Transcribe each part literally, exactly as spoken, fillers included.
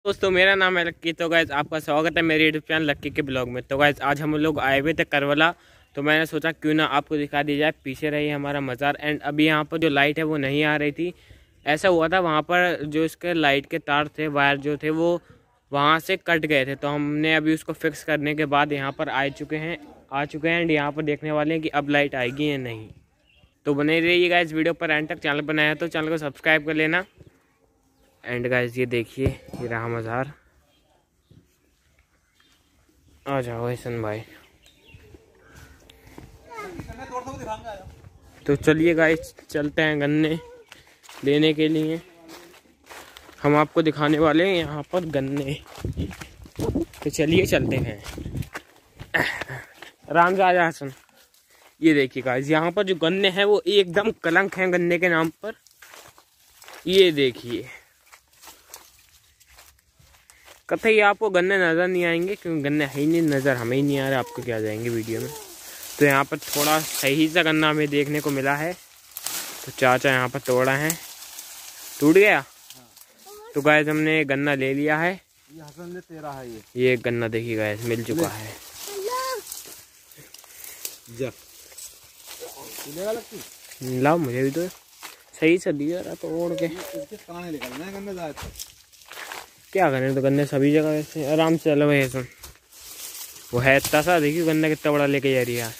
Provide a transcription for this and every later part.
दोस्तों मेरा नाम है लक्की। तो गाइस आपका स्वागत है मेरे यूट्यूब चैनल लक्की के ब्लॉग में। तो गाइस आज हम लोग आए हुए थे करवला, तो मैंने सोचा क्यों ना आपको दिखा दी जाए। पीछे रही हमारा मज़ार एंड अभी यहाँ पर जो लाइट है वो नहीं आ रही थी। ऐसा हुआ था वहाँ पर जो इसके लाइट के तार थे, वायर जो थे वो वहाँ से कट गए थे, तो हमने अभी उसको फिक्स करने के बाद यहाँ पर आ चुके हैं आ चुके हैं एंड यहाँ पर देखने वाले हैं कि अब लाइट आएगी या नहीं। तो बने रहिएगा इस वीडियो पर एंड तक। चैनल बनाया तो चैनल को सब्सक्राइब कर लेना। एंड गाइस ये देखिए ये रहा मज़ार। आ जाओ हसन भाई। तो चलिए गाइस चलते हैं गन्ने लेने के लिए। हम आपको दिखाने वाले हैं यहाँ पर गन्ने। तो चलिए चलते हैं। आराम से आ जा हसन। ये देखिए गाइस यहाँ पर जो गन्ने हैं वो एकदम कलंक हैं गन्ने के नाम पर। ये देखिए कतई आपको गन्ने नज़र नहीं आएंगे क्योंकि गन्ने है ही नहीं, नज़र हमें ही नहीं आ रहा, आपको क्या जाएंगे वीडियो में। तो यहाँ पर थोड़ा सही सा गन्ना हमें देखने को मिला है, तो चाचा यहाँ पर तोड़ा है। टूट गया। तो गाइस हमने गन्ना ले लिया है। ये हसन ले तेरा है। ये ये गन्ना देखिए गाइस मिल चुका है। लाओ मुझे भी तो सही से दिया रहा तोड़ के। क्या करें, तो गन्ने सभी जगह वैसे आराम से चलो भाई सुन। वो है इतना सा, देखिए गन्ना कितना बड़ा लेके जा रही है।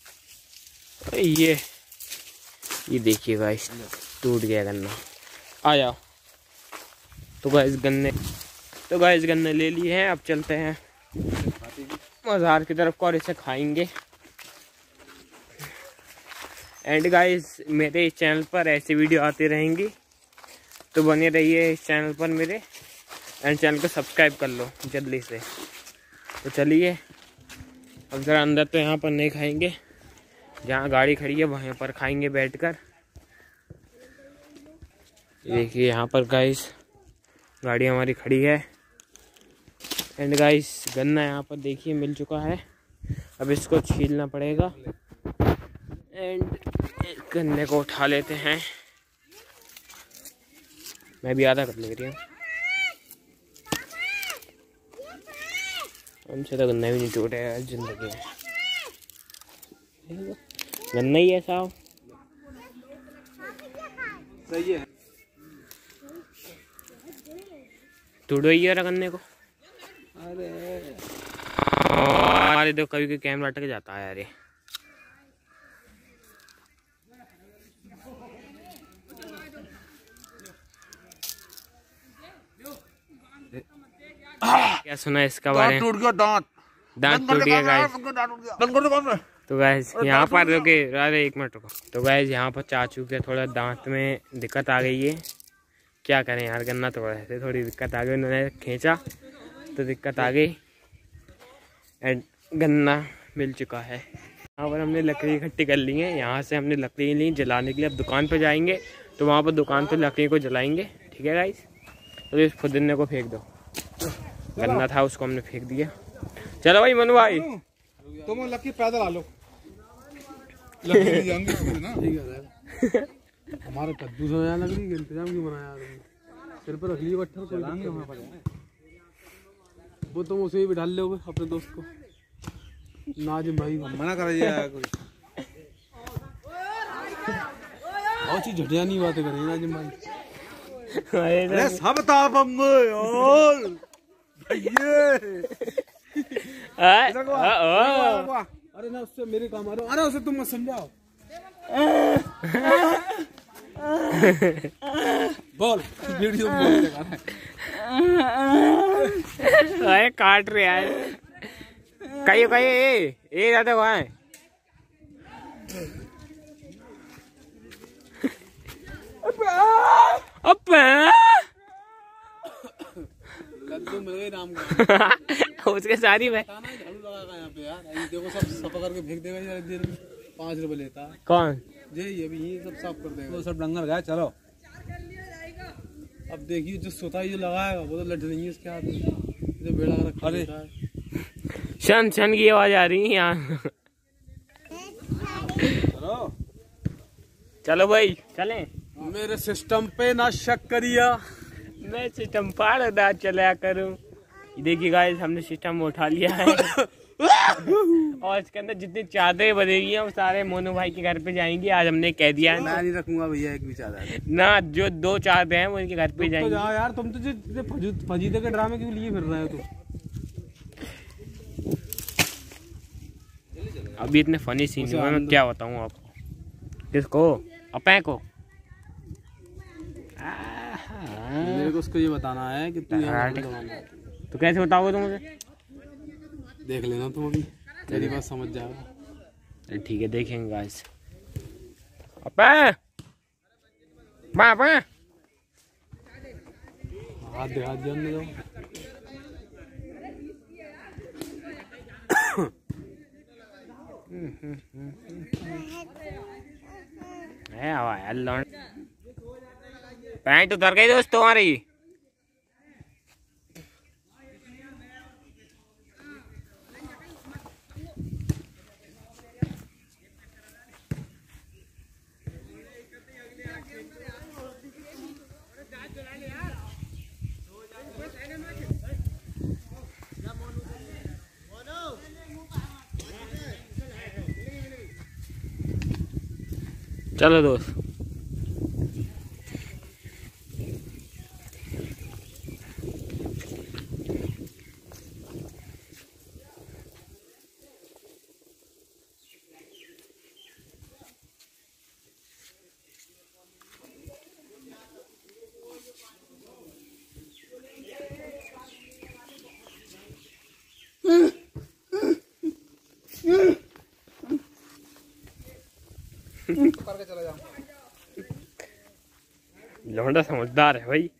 ये ये देखिए गाइस टूट गया गन्ना। आ जाओ। तो गाइस गन्ने तो गाइस गन्ने ले लिए हैं। अब चलते हैं मज़ार की तरफ और इसे खाएंगे। एंड गाइस मेरे इस चैनल पर ऐसी वीडियो आती रहेंगी, तो बने रहिए इस चैनल पर मेरे एंड चैनल को सब्सक्राइब कर लो जल्दी से। तो चलिए अब ज़रा अंदर तो यहाँ पर नहीं खाएंगे, जहाँ गाड़ी खड़ी है वहीं पर खाएंगे बैठकर। देखिए यहाँ पर गाइस गाड़ी हमारी खड़ी है। एंड गाइस गन्ना यहाँ पर देखिए मिल चुका है। अब इसको छीलना पड़ेगा एंड गन्ने को उठा लेते हैं। मैं भी आधा कर ले रही हूँ। हमसे तो गन्ना भी नहीं टूटे यार जिंदगी में। गन्ना ही ऐसा हो सही है। टूटो ही यार गन्ने को। अरे हमारे तो कभी कभी कैमरा अटक जाता है यार। ये क्या सुना इसका बारे में? टूट गया दांत। दांत टूट गया गाइस। तो गाइस यहाँ पर रुके, अरे एक मिनट रुको। तो गाइस यहाँ पर चाचू के थोड़ा दांत में दिक्कत आ गई है। क्या करें यार, गन्ना तोड़ रहे थे, थोड़ी दिक्कत आ गई, उन्होंने खींचा तो दिक्कत आ गई एंड गन्ना मिल चुका है। यहाँ पर हमने लकड़ी इकट्ठी कर ली है। यहाँ से हमने लकड़ी ली जलाने के लिए। अब दुकान पर जाएंगे तो वहाँ पर दुकान पर लकड़ी को जलाएंगे। ठीक है गाइस। तो इस फुदने को फेंक दो। गन्ना था उसको हमने फेंक दिया। चलो भाई मनु भाई तुम लकी पैदल आ लो। लकड़ी जाएंगे ना। ठीक है हमारे कद्दू से यहाँ लकड़ी का इंतजाम क्यों बनाया तुमने? सिर पर रख लिए पत्थर कोई नहीं वहाँ पर। वो तुम उसे ही बिठा लोगे अपने दोस्त को। नाजिम भाई मना कर कोई और चीज झटिया नहीं बातें करें नाजिम भाई। अरे सब ताप और अरे ना उससे मेरे काम आ रहा। अरे उसे तुम मत समझाओ। बोल वीडियो में अरे काट रहे यार। कहीं कहीं ए ए दादा वहाँ है। कद्दू मिल गए नाम का। उसके सारी में झाड़ू लगा यहाँ पे यार। देखो सब सफा करके फेंक देगा यार। देर में पाँच रुपए लेता है। कौन? जे ये भी ये सब साफ कर देगा। तो सब डंगर गया। चलो अब देखिए जो सोता जो लगाएगा वो तो लट नहीं है इसके हाथ में, जो बेड़ा रखा है। शन शन की आवाज आ रही है यहाँ। चलो चलो भाई चलें। मेरे सिस्टम पे ना शक करिया, मैं सिस्टम पार दाद चलाया करूँ। देखिए गाइस, हमने सिस्टम उठा लिया है और इसके अंदर जितनी चादरें बनेगी वो सारे मोनू भाई के घर पे जाएंगी। आज हमने कह दिया है, मैं नहीं रखूंगा भैया एक भी चादर ना, जो दो चादरें हैं वो इनके घर पे जाएंगी। तो जाओ यार, तुम तो फजीदे के ड्रामे क्यों लिए फिर रहे हो तुम? अभी इतने फनी सीन हुए, मैं क्या बताऊँ आपको। किसको? अपे को? मेरे को उसको ये बताना है कि तू तो कैसे बताओगे तुम मुझे? देख लेना तुम, अभी तेरी बात समझ जाओगे। ठीक है, देखेंगे गाइस। अपे बाप हाथ दे, हाथ जानने दो। पैंट उतर गई दोस्त तुम्हारी। चलो दोस्त, करके चला जाओ। लौंडा समझदार है भाई।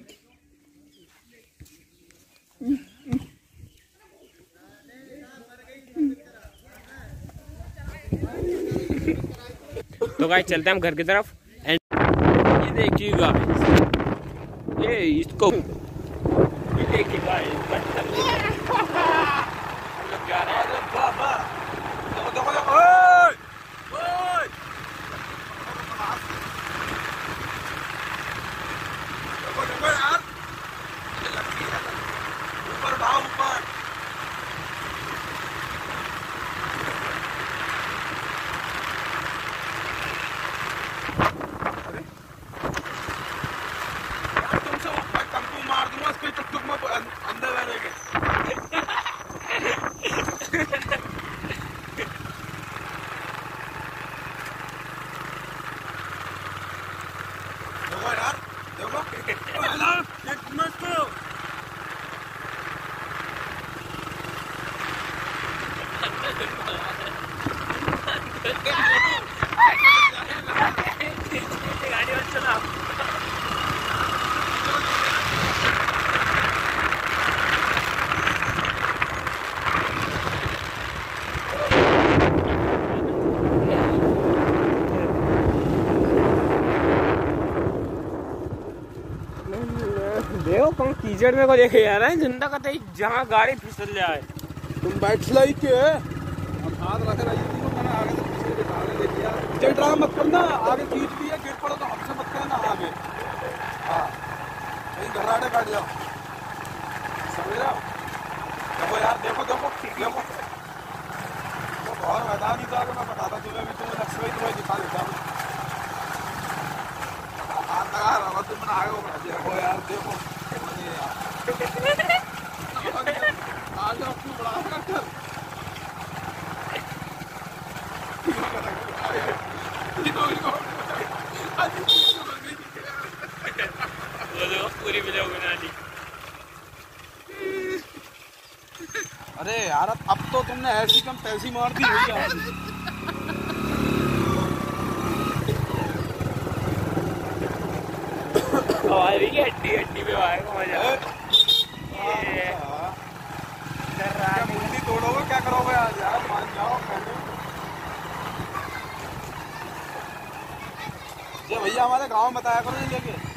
तो गाइस चलते हैं हम घर की तरफ। एंड ये देखिएगा, ये इसको ये देखिएगा, देखो कौन कीचड़ में को देखे जा रहा है। जिंदा का जहाँ गाड़ी फिसल जाए। तुम बैठ लाई के अब हाथ रख रही थी तो मैंने आगे से पीछे दिखाने दे दिया। चल ड्रामा मत करना, आगे खींच दिया, गिर पड़ो तो हमसे मत करना आगे। हाँ कहीं घबराहटे बैठ जाओ, समझ जाओ। देखो यार, देखो देखो ठीक है, वो बहुत मैदान ही था, मैं बताता तुम्हें भी, तुम्हें नक्शे तुम्हें दिखा देता हूँ। हाथ लगा रहा तुम मैंने आगे बढ़ा दिया। देखो यार, देखो आज अपनी बड़ा कर पूरी वीडियो बना दी। अरे यार, अब तो तुमने ऐसी कम तैसी मार दी भैया। हमारी हड्डी हड्डी पे आएगा मजा। मुंडी तोड़ोगे क्या करोगे आज यार? मान जाओ ये भैया हमारे गांव में बताया करो ये लेके।